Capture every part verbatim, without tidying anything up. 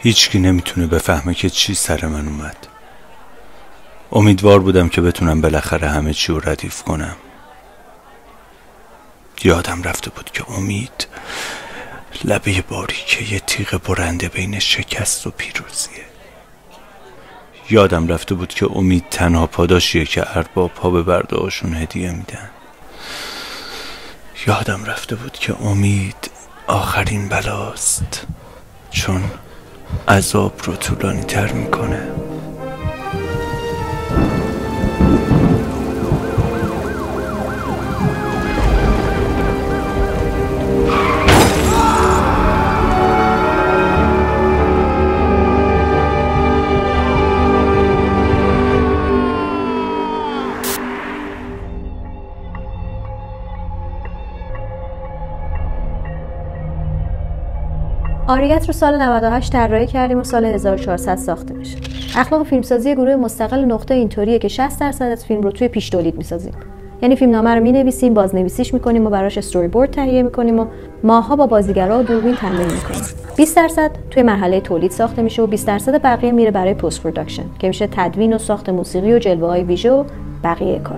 هیچکی نمیتونه بفهمه که چی سر من اومد. امیدوار بودم که بتونم بالاخره همه چی رو ردیف کنم. یادم رفته بود که امید لبه باریکه یه تیغ برنده بین شکست و پیروزیه. یادم رفته بود که امید تنها پاداشیه که ارباب ها به برده هاشون هدیه میدن. یادم رفته بود که امید آخرین بلاست، چون عذاب رو طولانی تر میکنه. آریت رو سال نود و هشت طراحی کردیم و سال هزار و چهارصد ساخته میشه. اخلاق فیلمسازی گروه مستقل نقطه اینطوریه که شصت درصد از فیلم رو توی پیش تولید میسازیم. یعنی فیلمنامه رو مینویسیم، بازنویسیش میکنیم و براش استوری بورد تهیه میکنیم و ماها با بازیگرا و دوربین تمرین میکنیم. بیست درصد توی مرحله تولید ساخته میشه و بیست درصد بقیه میره برای پست پروداکشن که میشه تدوین و ساخت موسیقی و جلوه‌های ویژه و بقیه کارا.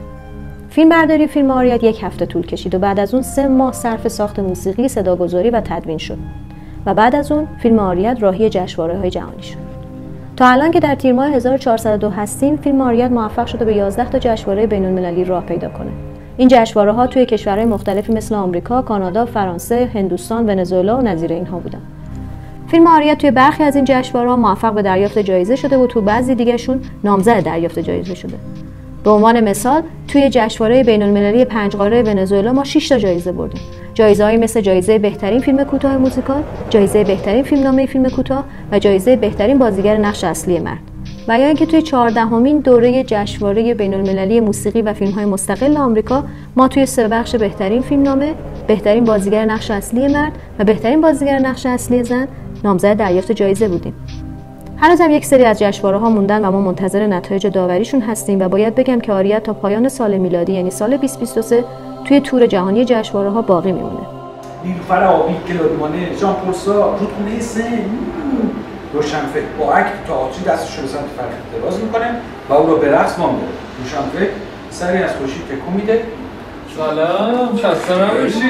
فیلم برداری فیلم آریت یک هفته طول کشید و بعد از اون سه ماه صرف ساخت موسیقی، صداگذاری و تدوین شد. و بعد از اون فیلم آریت راهی جشنواره‌های جهانی شد. تا الان که در تیر ماه هزار و چهارصد و دو هستیم، فیلم آریت موفق شده به یازده تا جشنواره بین‌المللی راه پیدا کنه. این جشنواره‌ها توی کشورهای مختلفی مثل آمریکا، کانادا، فرانسه، هندوستان، ونزوئلا و نظیر اینها بودن. فیلم آریت توی برخی از این جشنواره‌ها موفق به دریافت جایزه شده و تو بعضی دیگه‌شون نامزد دریافت جایزه شده. به عنوان مثال توی جشنواره بین‌المللی پنجقاره ونزوئلا ما شش تا جایزه بردیم. جایزه‌هایی مثل جایزه بهترین فیلم کوتاه موزیکال، جایزه بهترین فیلمنامه فیلم کوتاه و جایزه بهترین بازیگر نقش اصلی مرد. و یا اینکه توی چهاردهمین دوره جشنواره بین‌المللی موسیقی و فیلم‌های مستقل آمریکا ما توی سه بخش بهترین فیلمنامه، بهترین بازیگر نقش اصلی مرد و بهترین بازیگر نقش اصلی زن نامزد دریافت جایزه بودیم. هنوز هم یک سری از جشنواره‌ها موندن و ما منتظر نتایج داوریشون هستیم و باید بگم که آریت تا پایان سال میلادی یعنی سال بیست و بیست و سه توی تور جهانی جشنواره‌ها باقی میمونه. نیلوفر آبی، کلادیمانه، ژان پل سارتر، رودخونه سن، روشنفکر با اکت تئاتری دستش رو به سمت فرهنگ دراز میکنه و او رو به رقص وام می‌داره. روشنفکر سری از خورشید تکون میده. سلام، خسته نباشی.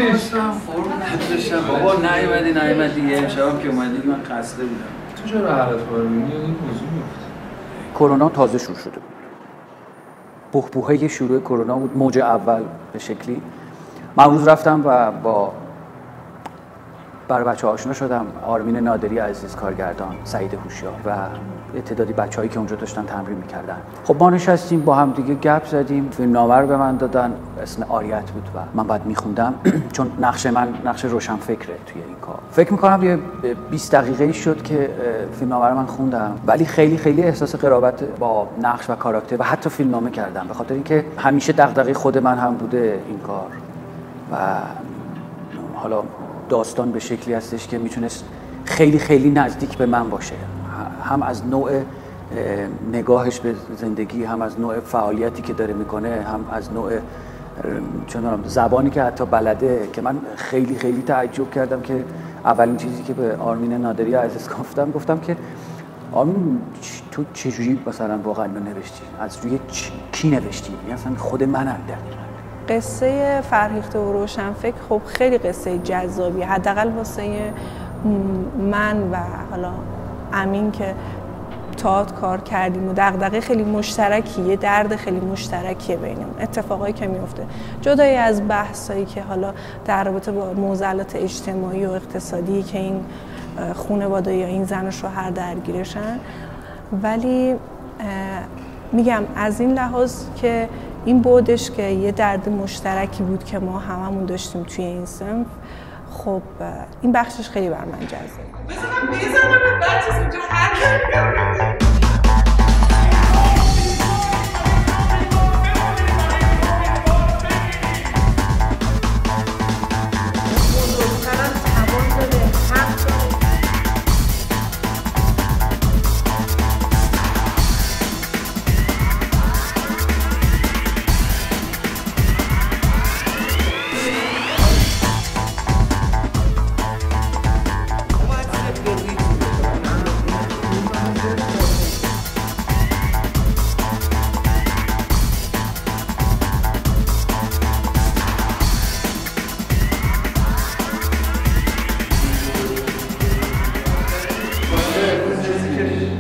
فرمت بشم بابا، نیومدی نیومدی یه امشب که اومدی من خسته بودم. تو چرا حالت بارونی این موضوع میفته؟ کرونا تازه شروع شده بود. بحبوحه شروع کرونا بود، موج اول به شکلی. من روز رفتم و با برای بچه ها آشنا شدم. آرمین نادری عزیز کارگردان، سعید هوشیار و تعدادی بچه‌هایی که اونجا داشتن تمرین می‌کردن. خب ما نشستیم با هم دیگه گپ زدیم. فیلمنامه رو به من دادن، اسم آریت بود و من بعد می‌خوندم چون نقش من نقش روشنفکره توی این کار. فکر می‌کنم یه بیست دقیقه‌ای شد که فیلمنامه رو من خوندم، ولی خیلی خیلی احساس قرابت با نقش و کاراکتر و حتی فیلمنامه کردم، به خاطر اینکه همیشه دغدغه خود من هم بوده این کار و حالا داستان به شکلی هستش که میتونست خیلی خیلی نزدیک به من باشه، هم از نوع نگاهش به زندگی، هم از نوع فعالیتی که داره میکنه، هم از نوع چون زبانی که حتی بلده. که من خیلی خیلی تعجب کردم که اولین چیزی که به آرمین نادری عزیز گفتم گفتم که آرمین تو چجوری مثلا واقعا نوشتی؟ از روی کی نوشتی؟ اصلا خود منم دقیقاً. قصه فرهیخته و روشنفکر خب خیلی قصه جذابی، حداقل واسه من و حالا امین که تئاتر کار کردیم و دغدغه خیلی مشترکیه، درد خیلی مشترکیه بینمون، اتفاقایی که میفته جدای از بحثایی که حالا در رابطه با معضلات اجتماعی و اقتصادی که این خانواده یا این زن و شوهر درگیرشن. ولی میگم از این لحاظ که این بودش که یه درد مشترکی بود که ما هممون داشتیم توی این صنف، خب این بخشش خیلی بر من جذابه. مثلا میزنم به بچه اینجا هر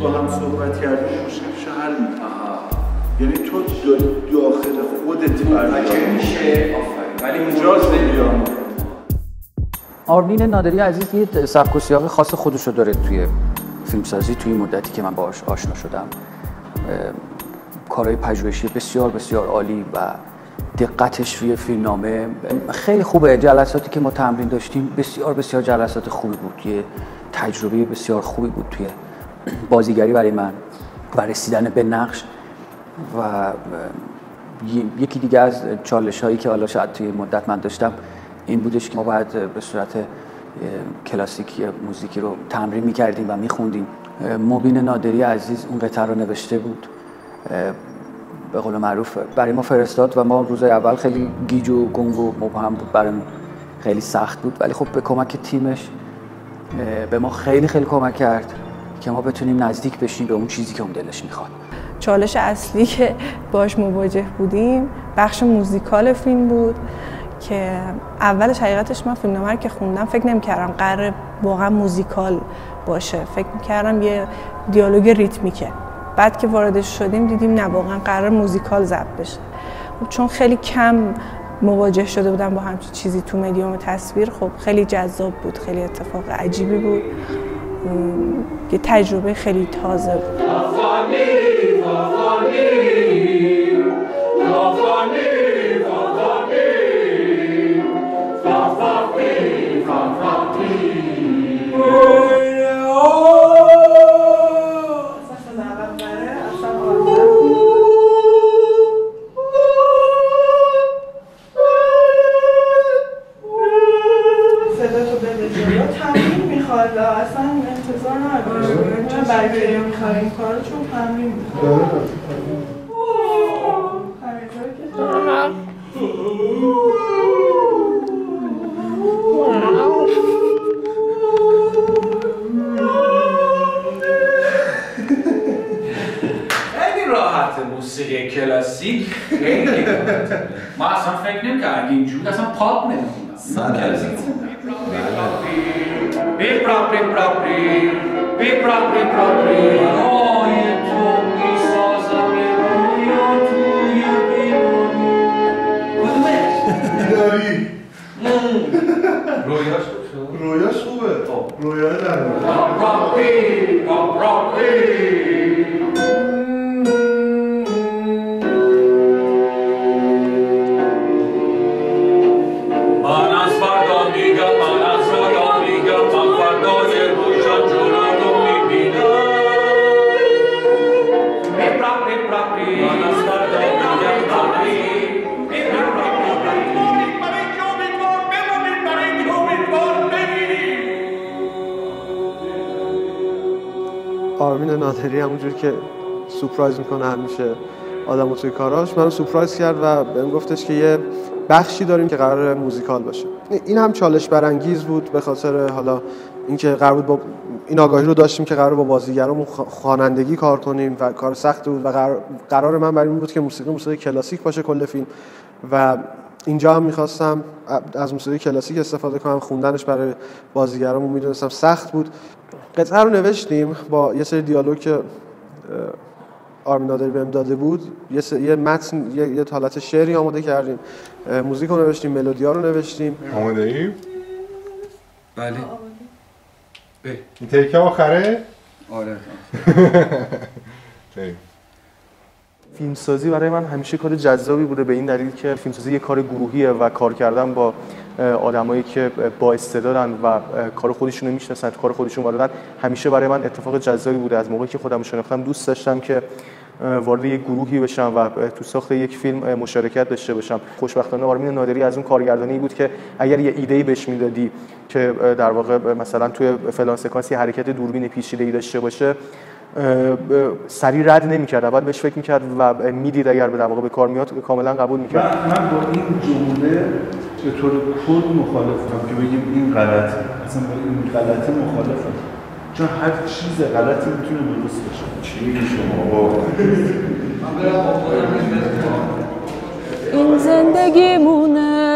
با هم صحبت کردیم مشکلش حل می‌کنه. یعنی تو داخل خودت برای میشه ولی مجاز نمیدونم. آرمین نادری عزیز یه سبک و سیاق خاص خودش رو داره توی فیلمسازی. توی مدتی که من باهاش آشنا شدم کارهای پژوهشی بسیار بسیار عالی و دقتش روی فیلمنامه خیلی خوبه. جلساتی که ما تمرین داشتیم بسیار بسیار جلسات خوبی بود. یه تجربه بسیار خوبی بود توی بازیگری برای من و رسیدن به نقش. و یکی دیگه از چالش هایی که حالا شاید توی مدت من داشتم این بودش که ما باید به صورت کلاسیکی موزیکی رو تمرین می‌کردیم و می‌خوندیم. مبین نادری عزیز اون قطعه رو نوشته بود، به قول معروف برای ما فرستاد و ما روز اول خیلی گیج و گنگ و مبهم بود، برامون خیلی سخت بود، ولی خب به کمک تیمش به ما خیلی خیلی کمک کرد که ما بتونیم نزدیک بشیم به اون چیزی که اون دلش میخواد. چالش اصلی که باش مواجه بودیم بخش موزیکال فیلم بود که اولش حقیقتش من فیلمنامه رو که خوندم فکر نمی‌کردم قرار واقعا موزیکال باشه، فکر می‌کردم یه دیالوگ ریتمیکه. بعد که واردش شدیم دیدیم نه واقعا قرار موزیکال ضبط بشه. چون خیلی کم مواجه شده بودم با همچین چیزی تو مدیوم تصویر، خب خیلی جذاب بود، خیلی اتفاق عجیبی بود، یه تجربه خیلی تازه بود. موسیقی کلاسیک خیلی راحته. ما اصلا فکر نمی‌کردیم اینجوری اصلا پاپ نمی‌خونم. کلاسیک بی پراپری پراپری بی پراپری پراپری آی تو می‌سازم یه رویا توی بیرونی. کدومه؟ داری رویاش خوب رویاش خوبه. رویا در پراپری پراپری آرمین نادری همونجوری که سورپرایز میکنه همیشه آدمو توی کاراش، منو سورپرایز کرد و بهم گفتش که یه بخشی داریم که قرار موزیکال باشه. این هم چالش برانگیز بود به خاطر حالا اینکه قرار بود با این آگاهی رو داشتیم که قرار با بازیگرامون خوانندگی کار کنیم و کار سخت بود و قرار, قرار من برای این بود که موسیقی موسیقی کلاسیک باشه کل فیلم و اینجا هم می‌خواستم از موسیقی کلاسیک استفاده کنم. خوندنش برای بازیگرامون میدونستم سخت بود. قطعه رو نوشتیم با یه سری دیالوگ که آرمین نادری بهم داده بود، یه س... یه متن یه, یه حالت شعری آماده کردیم، موزیک رو نوشتیم، ملودی‌ها رو نوشتیم. آماده ایم؟ بله. این تیک آخره؟ آره. فیلمسازی برای من همیشه کار جذابی بوده به این دلیل که فیلمسازی یه کار گروهیه و کار کردن با آدمایی که با استعدادن و کار خودشون رو میشناسن، کار خودشون واردن، همیشه برای من اتفاق جذابی بوده. از موقعی که خودم رو شناختم دوست داشتم که وارد یک گروهی بشم و تو ساخت یک فیلم مشارکت داشته باشم. خوشبختانه آرمین نادری از اون کارگردانی بود که اگر یه ایده‌ای بهش میدادی که در واقع مثلا توی فلان سکانسی حرکت دوربین پیچیده‌ای داشته باشه سریع رد نمی‌کرد، اول بهش فکر می‌کرد و میدید اگر به در واقع به کار میاد کاملا قبول می‌کرد. من با این جمله به طور کل مخالفم که بگیم این غلطه، اصلا با این غلطه مخالفم، چون هر چیز غلطی میتونه درست باشه. چی میگی شما؟ این زندگیمونه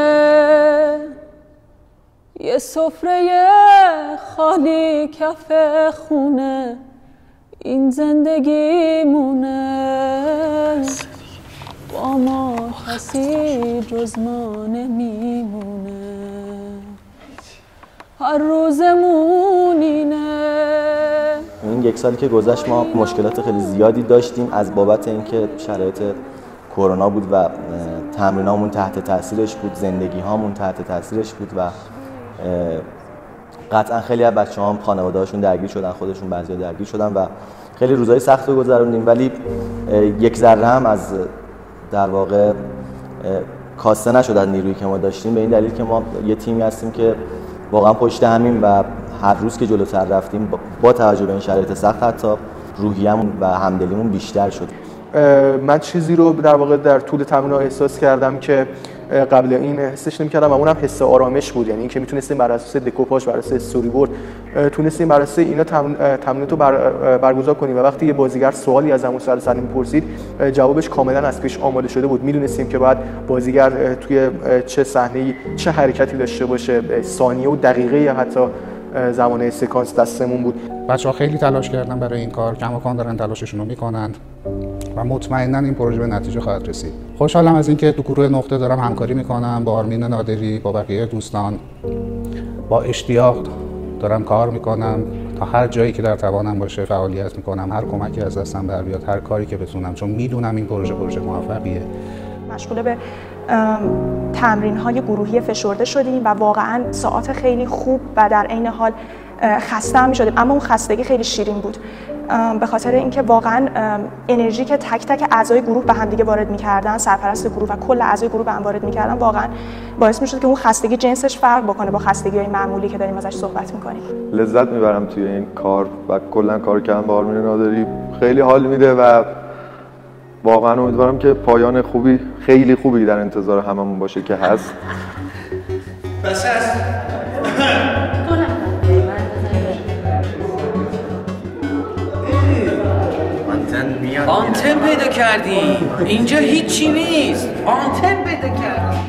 یه سفره خالی کف خونه، این زندگیمونه با ما کسی جز ما نمیمونه هر روزمون اینه. این یک سالی که گذشت ما مشکلات خیلی زیادی داشتیم از بابت اینکه شرایط کرونا بود و تمرینامون تحت تاثیرش بود، زندگی هامون تحت تاثیرش بود و قطعا خیلی از بچه‌ها هم خانواده‌هاشون درگیر شدن، خودشون بعضیا درگیر شدن و خیلی روزهای سخت رو گذروندیم، ولی یک ذره هم از در واقع کاسته نشد از نیرویی که ما داشتیم، به این دلیل که ما یه تیمی هستیم که واقعا پشت همیم و هر روز که جلوتر رفتیم با توجه به این شرایط سخت حتی روحیه‌مون و همدلیمون بیشتر شد. من چیزی رو در واقع در طول تمرین احساس کردم که قبل این حسش نمی‌کردم و اونم حس آرامش بود، یعنی اینکه میتونستیم بر اساس دکوپاژ، بر اساس استوری بورد تونستیم بر اساس اینا تمرینات رو بر برگزار کنیم و وقتی یه بازیگر سوالی از همون سر سر می‌پرسید جوابش کاملا از پیش آماده شده بود. میدونستیم که بعد بازیگر توی چه صحنه‌ای چه حرکتی داشته باشه، ثانیه و دقیقه یا حتی زمانه سکانس دستمون بود. بچه‌ها خیلی تلاش کردن برای این کار، کماکان دارن تلاششون رو میکنند و مطمئناً این پروژه به نتیجه خواهد رسید. خوشحالم از اینکه تو گروه نقطه دارم همکاری میکنم با آرمین نادری، با بقیه دوستان، با اشتیاق دارم کار میکنم تا هر جایی که در توانم باشه فعالیت میکنم، هر کمکی از دستم بر بیاد، هر کاری که بتونم، چون میدونم این پروژه پروژه موفقیه. مشغول به تمرین‌های گروهی فشرده شدیم و واقعاً ساعات خیلی خوب و در عین حال خسته هم می‌شدیم، اما اون خستگی خیلی شیرین بود به خاطر اینکه واقعاً انرژی که تک تک اعضای گروه به هم دیگه وارد می‌کردن، سرپرست گروه و کل اعضای گروه به هم وارد می‌کردن، واقعاً باعث می‌شد که اون خستگی جنسش فرق بکنه با خستگی‌های معمولی که داریم ازش صحبت می‌کنیم. لذت می‌برم توی این کار و کلاً کار کردن با آرمین نادری خیلی حال میده و واقعا امیدوارم که پایان خوبی، خیلی خوبی در انتظار هممون باشه که هست. بس هست. آنتن پیدا کردیم. اینجا هیچی نیست. آنتن پیدا کردیم.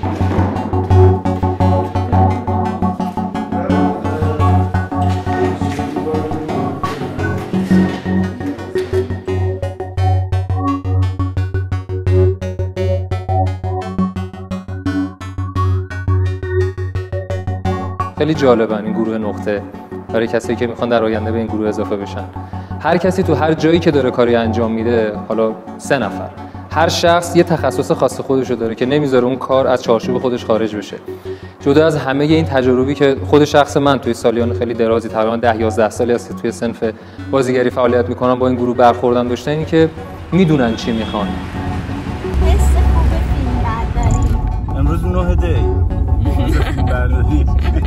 خیلی جالبن این گروه نقطه برای کسایی که میخوان در آینده به این گروه اضافه بشن. هر کسی تو هر جایی که داره کاری انجام میده، حالا سه نفر، هر شخص یه تخصص خاص خودشو داره که نمیذاره اون کار از چارچوب خودش خارج بشه. جدا از همه این تجربی که خود شخص من توی سالیان خیلی درازی، تقریبا ده یازده سالی است که توی صنف بازیگری فعالیت میکنم، با این گروه برخوردم داشتن، اینی که میدونن چی میخوان. حس خوب فیلم برداری. امروز نه دی فیلم برداری.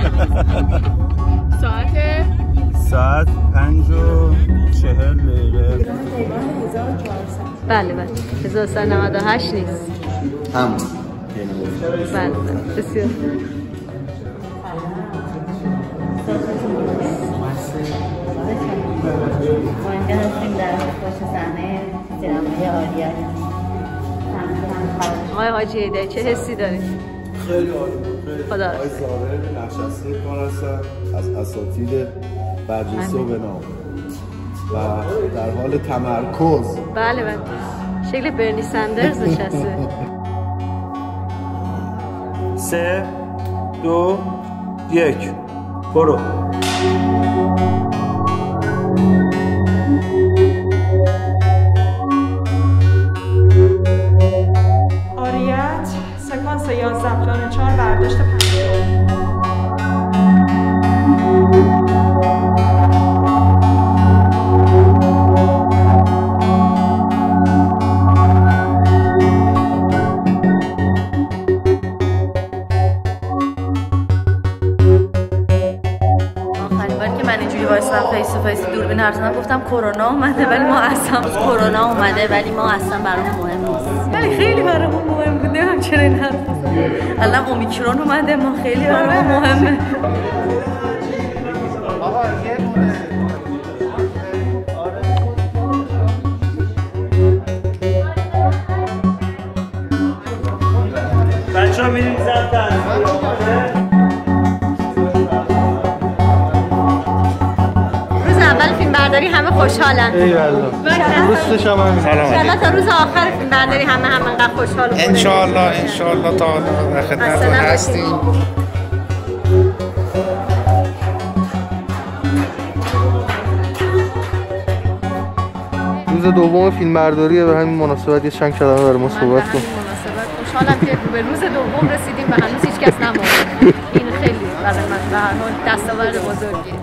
ساعت ساعت پنج و چهل دقیقه. بله بله هزار و سیصد و نود و هشت نیست همون. بله بله بسیار ما اینجا هستیم در پشت صحنه سینمای عالیت. آقای حاجی ایده چه حسی دارید؟ خیلی عالی بود. خدا آقای ظاهر نقش‌بسته کار هستن از اساتید برجسته و بنام و در حال تمرکز. بله بله شکل برنی سندرز نشسته. سه دو یک برو. آریت سکانس یازده پلان چهار برداشت پنجاه. فیس تو فیس دوربین حرف گفتم کرونا اومده ولی ما اصلا کرونا اومده ولی ما اصلا برامون مهم نیست. ولی خیلی برامون مهم بود. نمیدونم چرا این حرف الان اومیکرون اومده ما خیلی برامون مهمه. بچه‌ها میریم زدن. اول فیلم برداری همه خوشحالن. ایوالله. روزش هم همین. سلام. ان تا روز آخر فیلم برداری همه هم انقدر خوشحال و ان شاء الله ان شاء الله تا در خدمتتون هستیم. روز دوم فیلم برداریه، به همین مناسبت یه چند کلمه برای ما صحبت کن. خوشحالم که به روز دوم رسیدیم و هنوز هیچ کس نمرده. این خیلی برای من به هر حال دستاورد بزرگیه.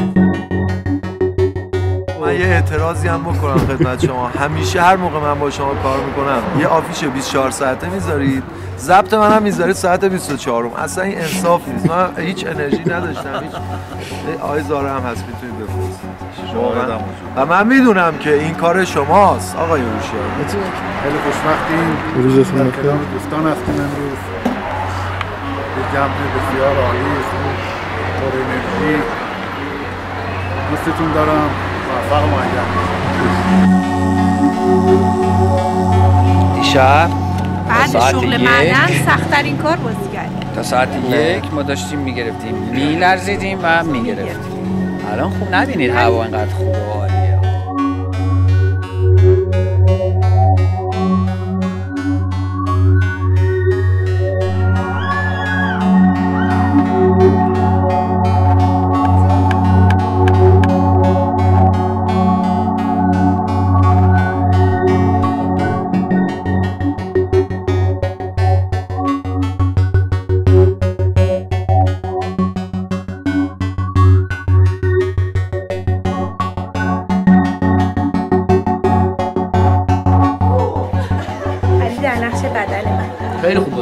من یه اعتراضی هم بکنم خدمت شما. همیشه هر موقع من با شما کار میکنم یه آفیش بیست و چهار ساعته میذارید، ضبط منم میذارید ساعت بیست و چهار. اصلا این انصاف نیست. من هیچ انرژی نداشتم. هیچ آقای زاره هم هست میتونید بفرستید. و من میدونم که این کار شماست آقای هوشیار. خیلی خوشبختیم. روزتون بخیر. دوستان هستیم امروز. یه جمع بسیار عالی، خوب، پر انرژی. دوستتون دارم. موفق و موفق. دیشب بعد شغل معدن سخت‌ترین کار بازی کردیم. تا ساعت یک ما داشتیم میگرفتیم، میلرزیدیم و میگرفتیم. الان خوب نبینید هوا اینقدر خوبه و عالیه. خیلی خوب